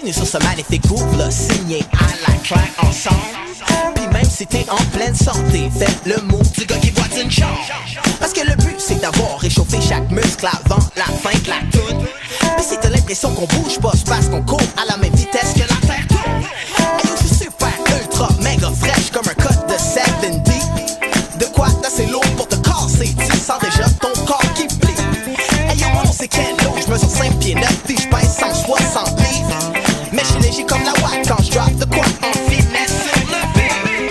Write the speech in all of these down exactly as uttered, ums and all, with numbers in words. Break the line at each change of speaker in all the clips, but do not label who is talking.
Bienvenue sur ce magnifique groove là, signé à la claire ensemble. Puis même si t'es en pleine santé, fais le move du gars qui boit une chambre. Parce que le but c'est d'avoir réchauffé chaque muscle avant la fin de la toune. Mais si t'as l'impression qu'on bouge pas, c'est parce qu'on court à la même vitesse que la terre tourne. Et yo, je suis super, ultra, méga fraîche comme un code de soixante-dix. De quoi d'assez lourd pour te casser, tu sens déjà ton corps qui plie. Et yo, mon nom c'est Kendo, je mesure cinq pieds neuf, puis je pèse cent soixante livres. Mais je suis léger comme la watt quand je drop de quoi en finesse sur le beat.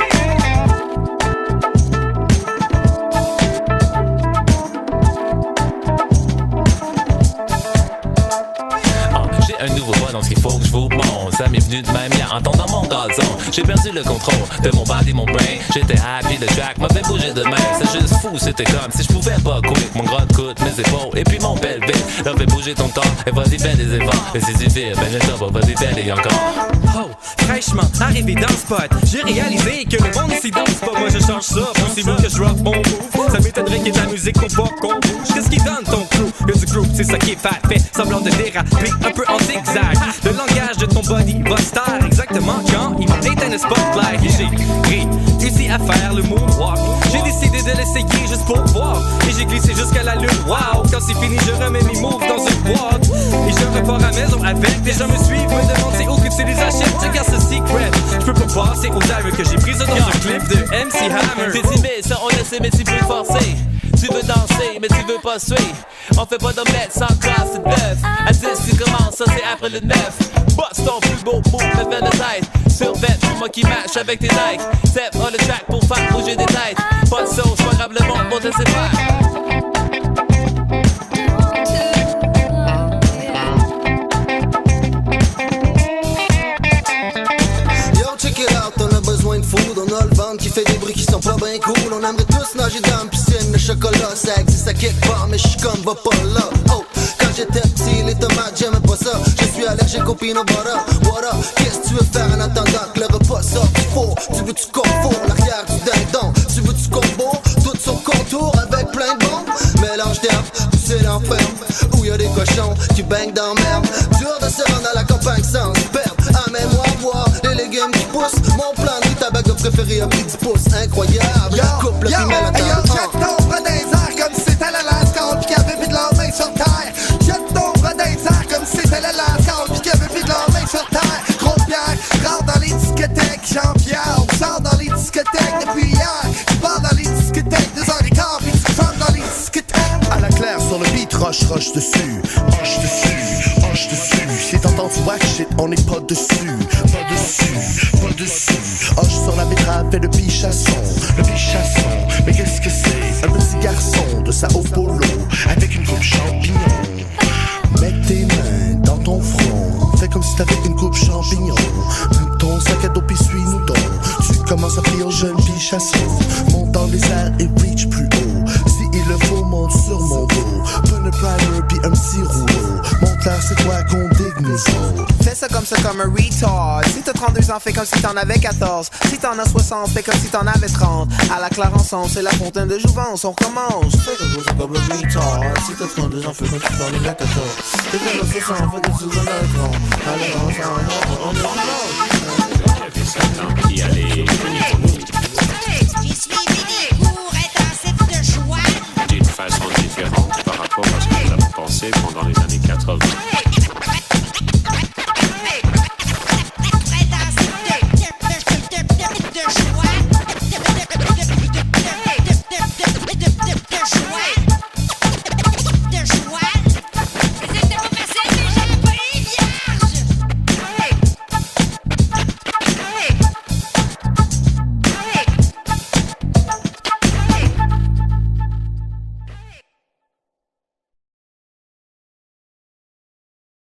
J'ai un nouveau voix, donc ce qu'il faut que je vous montre. Ça m'est venu de même bien, entendant mon gazon. J'ai perdu le contrôle de mon body, mon brain. J'étais happy, le track m'a fait bouger de même. C'est juste fou, c'était comme si je pouvais pas quick. Mon gros coude, mes épaules, et puis mon pelvic. Là, fais bouger ton corps, et vas-y, fais des efforts. Et si tu fais, ben je t'en vas, vas-y, fais-les encore.
Oh, fraîchement arrivé dans le spot, j'ai réalisé que le monde ici danse pas. Moi je change ça, possible que je drop mon move. Ça m'étonnerait qu'il y ait de la musique qu'on pas qu'on bouge. Qu'est-ce qui donne ton crew? Y'a du group, c'est ça qui est fait. Fait semblant de déraper un peu en zigzag. Le langage de ton body va se taire exactement quand il va éteindre le spotlight. Et j'ai réussi à faire le moonwalk. J'ai décidé de l'essayer juste pour voir. Et j'ai glissé jusqu'à la lune, wow. Quand c'est fini, je remets mes moves dans une boîte. Et je repars à maison avec. Les gens me suivent, me demandent c'est où que tu les achètes. Je garde ce secret. Je peux pas passer aux armes que j'ai prises dans un clip de M C Hammer.
T'es timide, ça on le sait, mais tu peux forcer. Tu veux danser, mais tu veux pas suer. On fait pas d'omelette sans classe, c'est neuf. À dix, tu commences, ça c'est après le neuf. Boss ton plus beau move, me fait le tête. Survêt, moi qui match avec tes Nike. Step on le track pour faire bouger des têtes. Pas de sauce, pas grave le monde, pour te laisser faire.
Food, on a le ventre qui fait des bruits qui sont pas bien cool. On aimerait tous nager dans une piscine de chocolat. Ça existe à quelque part, mais j'suis comme va pas là. Oh, quand j'étais petit, les tomates, j'aimais pas ça. Je suis allergique au peanut butter. What up? Qu'est-ce que tu veux faire en attendant que le repas sorte du four? Tu veux du confort, l'arrière du dindon? Tu veux du combo? Tout son contour avec plein de bombes. Mélange d'herbes, pousser l'enferme. Où y'a des cochons qui baignent dans merde. Dur de se rendre à la campagne sans se perdre. Amène-moi voir les légumes qui poussent. Mon plan de ta bague préférée a pris dix pouces. Incroyable, couple qui met la table.
Yo, jette ton bras dans les airs comme si c'était la lascar pis qu'il y avait plus de leurs mains sur terre. Jette ton bras dans les airs comme si c'était la lascar pis qu'il y avait plus de leurs mains sur terre. Gros Pierre, rentre dans les discothèques. Jean-Pierre, on sort dans les discothèques depuis hier. Tu pars dans les discothèques, deux heures et quart pis tu chantes dans les discothèques.
À la claire sur le beat, rush, rush dessus. Rush dessus, rush dessus. Si t'entends du whack shit, on est pas dessus. Pas dessus, pas dessus. Hoche sur la betterave et le pichasson. Le pichasson, mais qu'est-ce que c'est? Un petit garçon de Sao Paulo avec une coupe champignon. Mets tes mains dans ton front. Fais comme si t'avais une coupe champignon. Mets ton sac à dos pis suis-nous donc. Tu commences à prier au jeune pichasson. Monte dans les airs et reach plus haut. Si il le faut, monte sur mon dos. Prends le primer pis un petit rouleau. Monte là, c'est toi qu'on digue nous autres.
Fais ça comme ça comme un retard. Si t'as trente-deux ans, fais comme si t'en avais quatorze. Si t'en as soixante, fais comme si t'en avais trente. À la claire ensemble, c'est la fontaine de jouvence. On recommence. Fais comme ça comme un retard. Si t'as trente-deux ans, fais comme si t'en avais quatorze. Si t'en as soixante, fais comme si t'en avais trente. Allez, ensemble, on recommence.
Qui allait.
Hey, j'y suis venu.